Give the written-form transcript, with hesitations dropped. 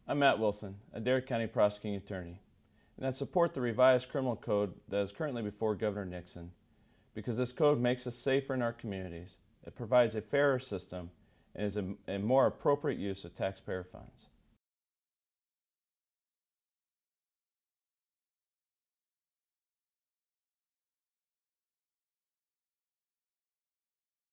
I'm Matt Wilson, Adair County Prosecuting Attorney, and I support the revised criminal code that is currently before Governor Nixon because this code makes us safer in our communities, it provides a fairer system, and is a more appropriate use of taxpayer funds.